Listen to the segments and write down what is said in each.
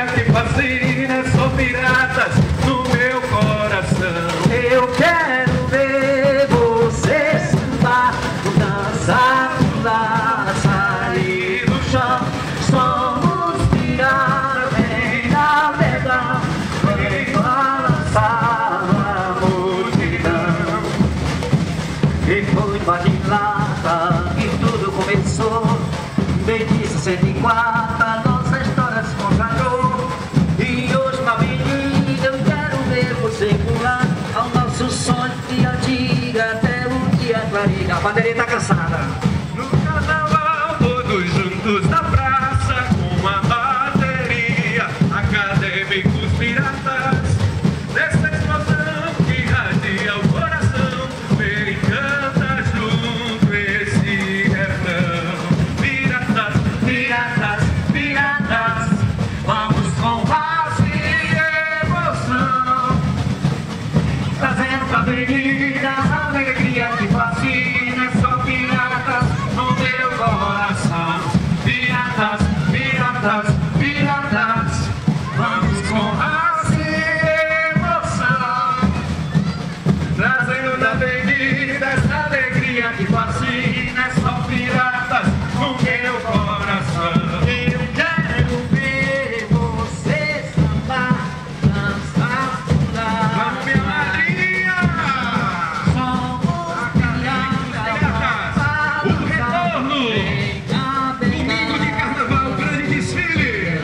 alegria que fascina, só piratas no meu coração. Eu quero ver você sambar, dançar, pular, sair do chão. Somos piratas, vem navegar, vem balançar a multidão. E foi Marilata que tudo começou. Desde 64 a nossa história se consagrou. E hoje na avenida eu quero ver você pular ao nosso sonho de antiga até o dia clarear. A bandeirinha tá cansada. No carnaval todos juntos na praça, com uma bateria, acadêmicos piratas, nessa explosão que radia o coração, vem canta junto esse refrão. Piratas, piratas, piratas, Vamos com paz e emoção, trazendo pra avenida a alegria que fascina. Só piratas no meu coração. piratas, piratas, piratas. Vamos com paz e emoção, Trazendo na avenida essa alegria que fascina, só piratas no meu coração. eu quero ver você sambar, dançar, pular. Vamos, minha madrinha! Somos piratas, O retorno! Domingo de carnaval, grande desfile!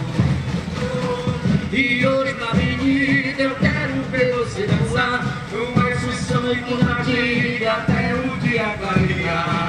E hoje na avenida eu quero ver você dançar, O nosso sonho por dia até o dia clarear.